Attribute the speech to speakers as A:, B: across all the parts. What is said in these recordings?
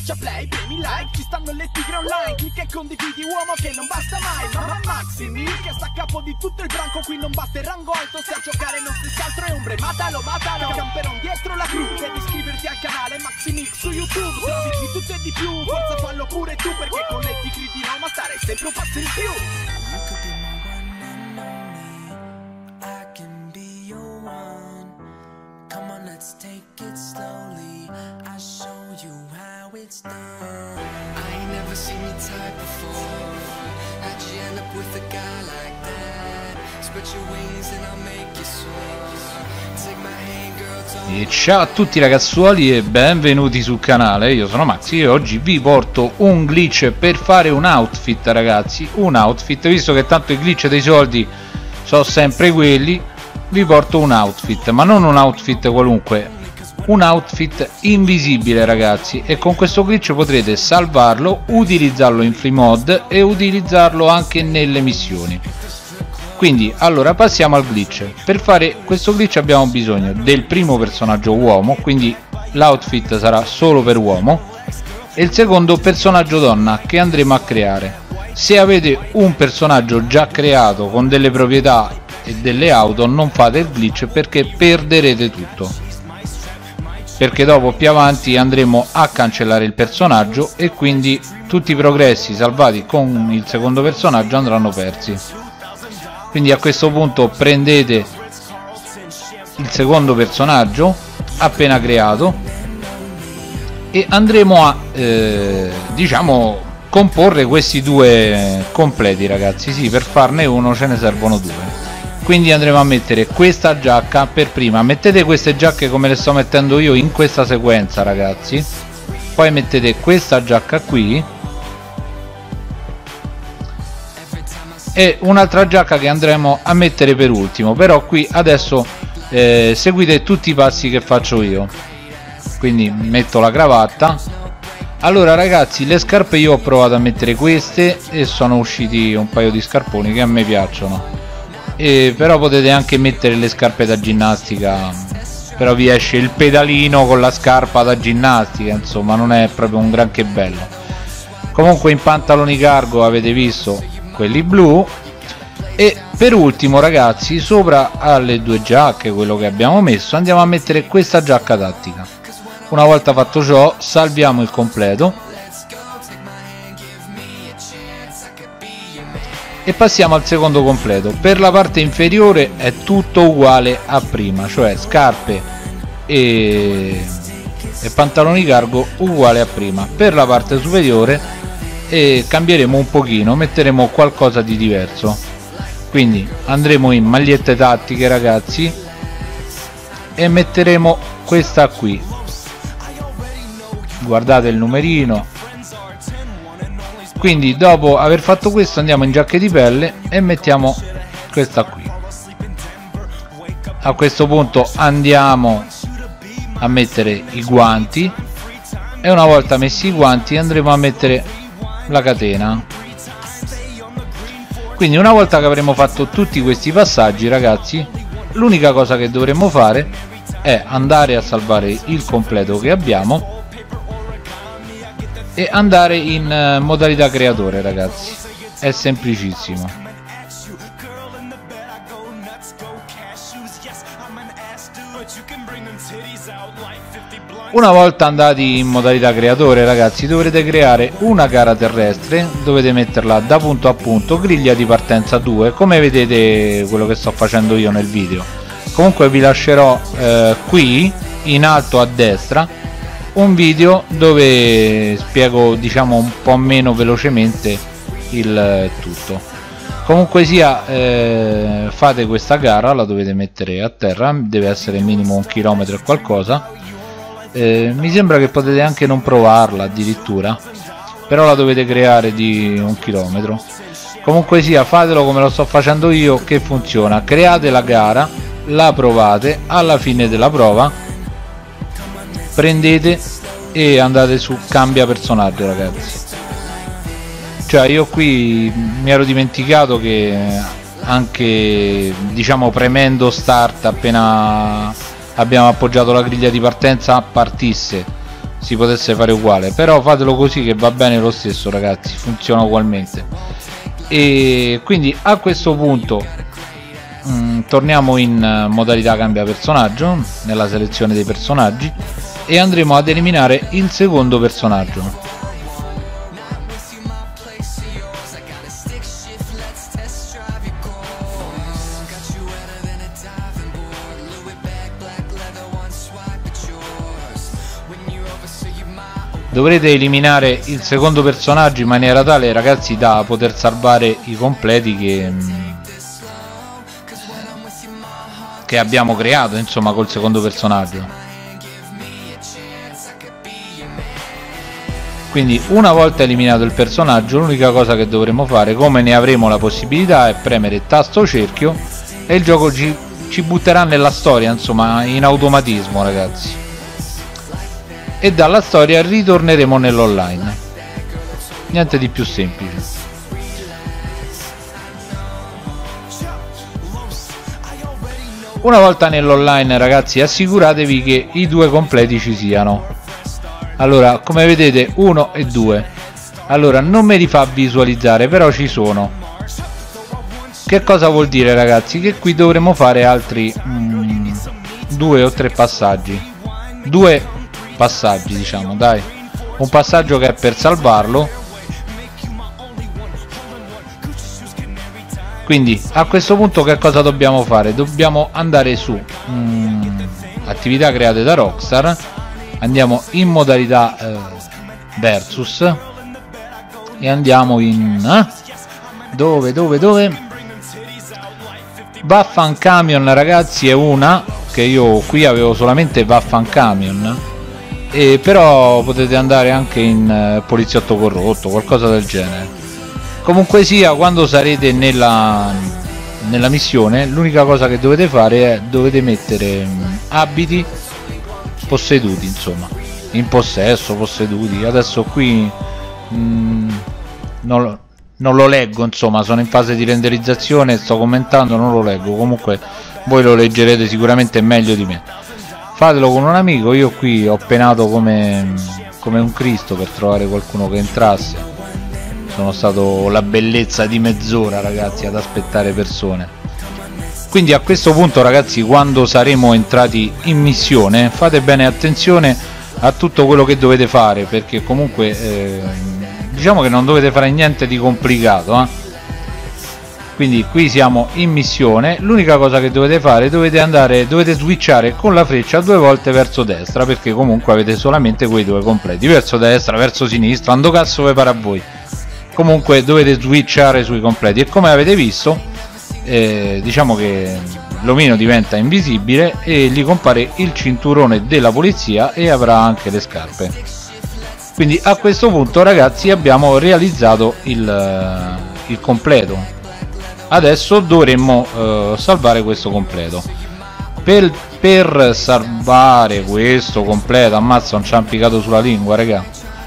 A: Schiaccia play, premi like, ci stanno le tigre online. Clicca e condividi, uomo, che non basta mai. Ma Maxi Mil che sta a capo di tutto il branco. Qui non basta il rango alto, se a giocare non stessi altro è ombre. Matalo, matalo, camperon dietro la crew. Devi iscriverti al canale Maxi Mix su YouTube. Trovi di tutto e di più, forza fallo pure tu, perché con le tigre di Roma stare sempre un passo in più.
B: You could be my one and only, I can be your one. Come on, let's take it slowly, I'll show you how it's done. I ain't never seen your type before, how'd you end up with a guy like that? Spread your wings and I'll make you soar. Take my hand, girl, don't...
C: E ciao a tutti ragazzuoli e benvenuti sul canale, io sono Maxi e oggi vi porto un glitch per fare un outfit, ragazzi. Un outfit, visto che tanto i glitch dei soldi sono sempre quelli, vi porto un outfit, ma non un outfit qualunque, un outfit invisibile, ragazzi, e con questo glitch potrete salvarlo, utilizzarlo in free mod e utilizzarlo anche nelle missioni. Quindi allora passiamo al glitch. Per fare questo glitch abbiamo bisogno del primo personaggio uomo, quindi l'outfit sarà solo per uomo, e il secondo personaggio donna che andremo a creare. Se avete un personaggio già creato con delle proprietà e delle auto, non fate il glitch perché perderete tutto, perché dopo più avanti andremo a cancellare il personaggio e quindi tutti i progressi salvati con il secondo personaggio andranno persi. Quindi a questo punto prendete il secondo personaggio appena creato e andremo a diciamo comporre questi due completi, ragazzi. Sì, per farne uno ce ne servono due. Quindi andremo a mettere questa giacca per prima. Mettete queste giacche come le sto mettendo io in questa sequenza, ragazzi. Poi mettete questa giacca qui e un'altra giacca che andremo a mettere per ultimo. Però qui adesso seguite tutti i passi che faccio io. Quindi metto la cravatta. Allora, ragazzi, le scarpe io ho provato a mettere queste e sono usciti un paio di scarponi che a me piacciono, però potete anche mettere le scarpe da ginnastica, però vi esce il pedalino con la scarpa da ginnastica, insomma non è proprio un granché bello. Comunque in pantaloni cargo avete visto quelli blu. E per ultimo, ragazzi, sopra alle due giacche, quello che abbiamo messo, andiamo a mettere questa giacca tattica. Una volta fatto ciò salviamo il completo e passiamo al secondo completo. Per la parte inferiore è tutto uguale a prima, cioè scarpe e pantaloni cargo uguale a prima. Per la parte superiore cambieremo un pochino, metteremo qualcosa di diverso. Quindi andremo in magliette tattiche, ragazzi, e metteremo questa qui, guardate il numerino. Quindi dopo aver fatto questo andiamo in giacche di pelle e mettiamo questa qui. A questo punto andiamo a mettere i guanti e una volta messi i guanti andremo a mettere la catena. Quindi una volta che avremo fatto tutti questi passaggi, ragazzi, l'unica cosa che dovremo fare è andare a salvare il completo che abbiamo e andare in modalità creatore, ragazzi. È semplicissimo. Una volta andati in modalità creatore, ragazzi, dovrete creare una gara terrestre, dovete metterla da punto a punto, griglia di partenza 2, come vedete quello che sto facendo io nel video. Comunque vi lascerò qui in alto a destra un video dove spiego, diciamo, un po' meno velocemente il tutto. Comunque sia, fate questa gara, la dovete mettere a terra, deve essere minimo 1 chilometro e qualcosa. Mi sembra che potete anche non provarla addirittura, però la dovete creare di 1 chilometro. Comunque sia, fatelo come lo sto facendo io, che funziona. Create la gara, la provate, alla fine della prova prendete e andate su cambia personaggio, ragazzi. Cioè io qui mi ero dimenticato che anche, diciamo, premendo start appena abbiamo appoggiato la griglia di partenza partisse si potesse fare uguale, però fatelo così che va bene lo stesso, ragazzi, funziona ugualmente. E quindi a questo punto torniamo in modalità cambia personaggio nella selezione dei personaggi e andremo ad eliminare il secondo personaggio. Dovrete eliminare il secondo personaggio in maniera tale, ragazzi, da poter salvare i completi che abbiamo creato, insomma, col secondo personaggio. Quindi una volta eliminato il personaggio, l'unica cosa che dovremo fare, come ne avremo la possibilità, è premere tasto cerchio e il gioco ci butterà nella storia, insomma, in automatismo, ragazzi. E dalla storia ritorneremo nell'online, niente di più semplice. Una volta nell'online, ragazzi, assicuratevi che i due completi ci siano. Allora, come vedete, 1 e 2. Allora, non me li fa visualizzare, però ci sono. Che cosa vuol dire, ragazzi? Che qui dovremo fare altri 2 o 3 passaggi. 2 passaggi, diciamo, dai. Un passaggio che è per salvarlo. Quindi a questo punto che cosa dobbiamo fare? Dobbiamo andare su attività create da Rockstar, andiamo in modalità versus e andiamo in dove Vaffan Camion, ragazzi, è una che io qui avevo solamente Vaffan Camion, e però potete andare anche in poliziotto corrotto, qualcosa del genere. Comunque sia, quando sarete nella missione, l'unica cosa che dovete fare è dovete mettere abiti posseduti, insomma, in possesso, posseduti. Adesso qui non lo leggo, insomma, sono in fase di renderizzazione, sto commentando, non lo leggo, comunque voi lo leggerete sicuramente meglio di me. Fatelo con un amico, io qui ho penato come un Cristo per trovare qualcuno che entrasse. Sono stato la bellezza di mezz'ora, ragazzi, ad aspettare persone. Quindi a questo punto, ragazzi, quando saremo entrati in missione, fate bene attenzione a tutto quello che dovete fare, perché comunque diciamo che non dovete fare niente di complicato, Quindi qui siamo in missione, l'unica cosa che dovete fare, dovete switchare con la freccia 2 volte verso destra, perché comunque avete solamente quei 2 completi, verso destra, verso sinistra, ando cazzo vi pare a voi. Comunque dovete switchare sui completi e come avete visto diciamo che l'omino diventa invisibile e gli compare il cinturone della polizia e avrà anche le scarpe. Quindi a questo punto, ragazzi, abbiamo realizzato il completo. Adesso dovremmo salvare questo completo. Per salvare questo completo, ammazza, non ci ha impiccato sulla lingua, raga.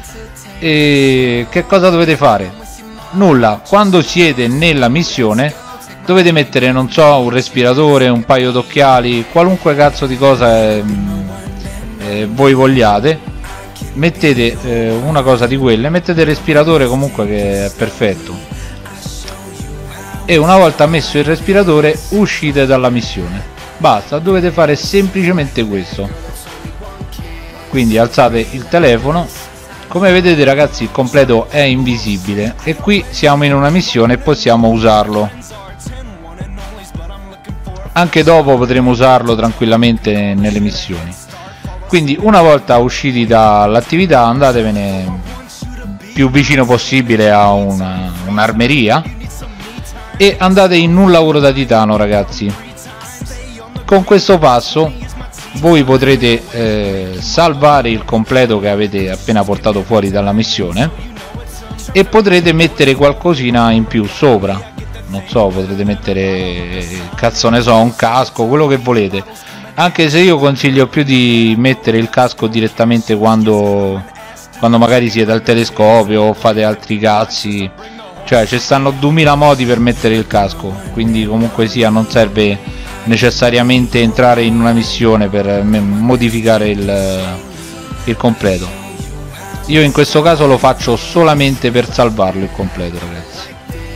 C: E che cosa dovete fare? Nulla, quando siete nella missione dovete mettere, non so, un respiratore, un paio d'occhiali, qualunque cazzo di cosa voi vogliate. Mettete una cosa di quelle, mettete il respiratore comunque, che è perfetto, e una volta messo il respiratore uscite dalla missione. Basta, dovete fare semplicemente questo. Quindi alzate il telefono, come vedete, ragazzi, il completo è invisibile e qui siamo in una missione e possiamo usarlo. Anche dopo potremo usarlo tranquillamente nelle missioni. Quindi una volta usciti dall'attività andatevene più vicino possibile a un'armeria e andate in un lavoro da titano, ragazzi. Con questo passo voi potrete salvare il completo che avete appena portato fuori dalla missione e potrete mettere qualcosina in più sopra, non so, potrete mettere, cazzo ne so, un casco, quello che volete, anche se io consiglio più di mettere il casco direttamente quando magari siete al telescopio o fate altri cazzi. Cioè ci stanno 2000 modi per mettere il casco, quindi comunque sia non serve necessariamente entrare in una missione per modificare il completo. Io in questo caso lo faccio solamente per salvarlo il completo, ragazzi.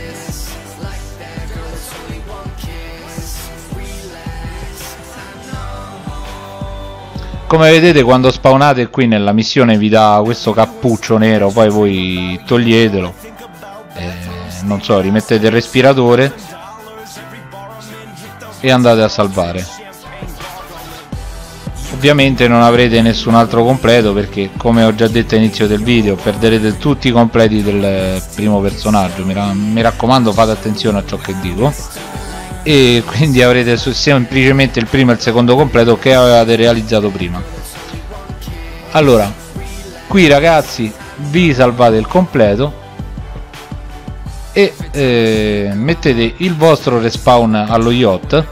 C: Come vedete, quando spawnate qui nella missione vi dà questo cappuccio nero, poi voi toglietelo, non so, rimettete il respiratore e andate a salvare. Ovviamente non avrete nessun altro completo, perché come ho già detto all'inizio del video perderete tutti i completi del primo personaggio. Mi raccomando, fate attenzione a ciò che dico, e quindi avrete semplicemente il primo e il secondo completo che avevate realizzato prima. Allora, qui ragazzi vi salvate il completo e mettete il vostro respawn allo yacht.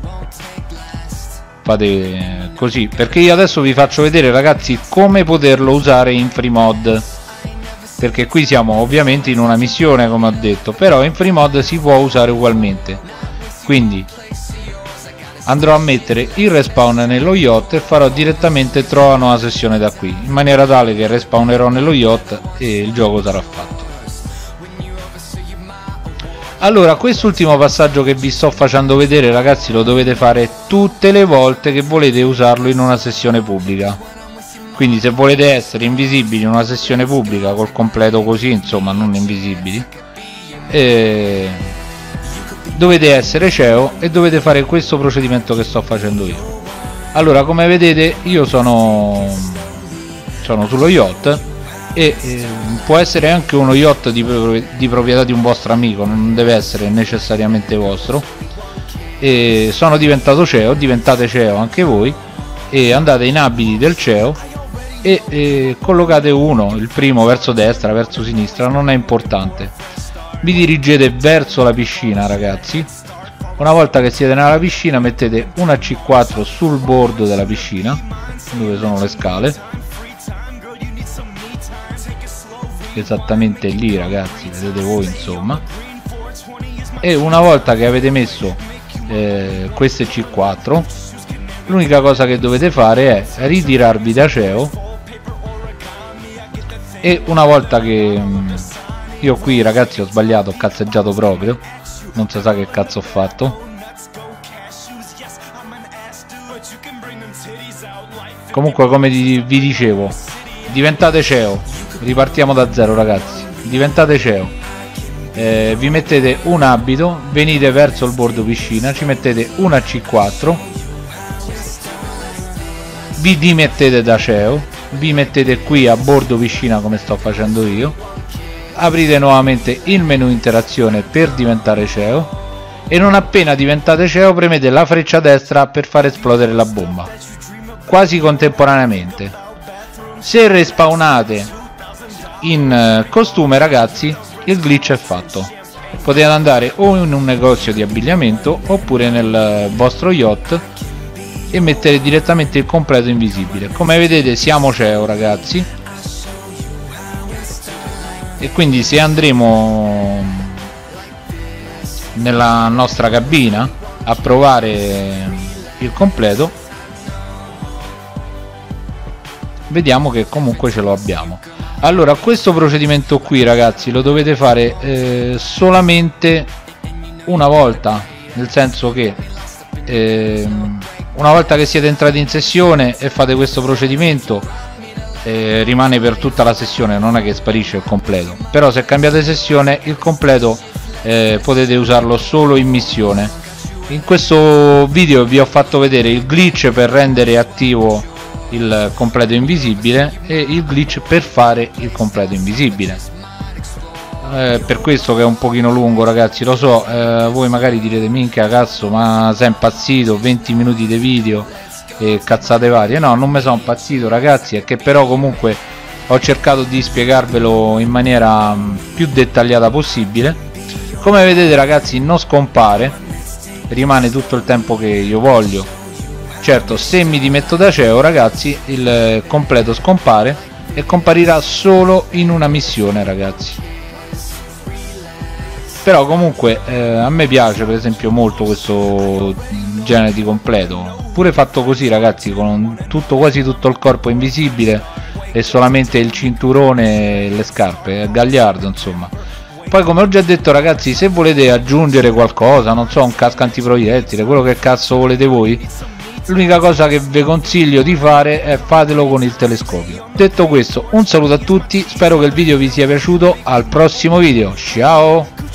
C: Fate così, perché io adesso vi faccio vedere, ragazzi, come poterlo usare in free mod, perché qui siamo ovviamente in una missione, come ho detto, però in free mod si può usare ugualmente. Quindi andrò a mettere il respawn nello yacht e farò direttamente trova nuova sessione da qui, in maniera tale che respawnerò nello yacht e il gioco sarà fatto. Allora, quest'ultimo passaggio che vi sto facendo vedere, ragazzi, lo dovete fare tutte le volte che volete usarlo in una sessione pubblica. Quindi se volete essere invisibili in una sessione pubblica col completo così, insomma, non invisibili, dovete essere CEO e dovete fare questo procedimento che sto facendo io. Allora, come vedete, io sono sullo yacht, e può essere anche uno yacht di proprietà di un vostro amico, non deve essere necessariamente vostro. E sono diventato CEO, diventate CEO anche voi, e andate in abiti del CEO e collocate uno, il primo verso destra, verso sinistra, non è importante. Vi dirigete verso la piscina, ragazzi. Una volta che siete nella piscina mettete una C4 sul bordo della piscina, dove sono le scale, esattamente lì, ragazzi, vedete voi, insomma. E una volta che avete messo queste C4, l'unica cosa che dovete fare è ritirarvi da CEO, e una volta che io qui, ragazzi, ho sbagliato, ho cazzeggiato proprio, non si sa che cazzo ho fatto. Comunque, come vi dicevo, diventate CEO, ripartiamo da zero, ragazzi, diventate CEO, vi mettete un abito, venite verso il bordo piscina, ci mettete una C4, vi dimettete da CEO, vi mettete qui a bordo piscina come sto facendo io, aprite nuovamente il menu interazione per diventare CEO, e non appena diventate CEO premete la freccia destra per far esplodere la bomba, quasi contemporaneamente. Se respawnate in costume, ragazzi, il glitch è fatto. Potete andare o in un negozio di abbigliamento oppure nel vostro yacht e mettere direttamente il completo invisibile. Come vedete siamo CEO, ragazzi, e quindi se andremo nella nostra cabina a provare il completo, vediamo che comunque ce lo abbiamo. Allora, questo procedimento qui, ragazzi, lo dovete fare solamente una volta, nel senso che una volta che siete entrati in sessione e fate questo procedimento, rimane per tutta la sessione, non è che sparisce il completo. Però se cambiate sessione, il completo potete usarlo solo in missione. In questo video vi ho fatto vedere il glitch per rendere attivo il completo invisibile e il glitch per fare il completo invisibile. Per questo che è un pochino lungo, ragazzi, lo so, voi magari direte minchia cazzo, ma sei impazzito, 20 minuti di video e cazzate varie. No, non mi sono impazzito, ragazzi, è che però comunque ho cercato di spiegarvelo in maniera più dettagliata possibile. Come vedete, ragazzi, non scompare, rimane tutto il tempo che io voglio. Certo, se mi dimetto da CEO, ragazzi, il completo scompare e comparirà solo in una missione, ragazzi. Però comunque a me piace, per esempio, molto questo genere di completo, pure fatto così, ragazzi, con quasi tutto il corpo invisibile. e solamente il cinturone e le scarpe, è gagliardo insomma. Poi come ho già detto ragazzi, se volete aggiungere qualcosa, non so, un casco antiproiettile, quello che cazzo volete voi, l'unica cosa che vi consiglio di fare è fatelo con il telescopio. Detto questo, un saluto a tutti, spero che il video vi sia piaciuto, al prossimo video, ciao!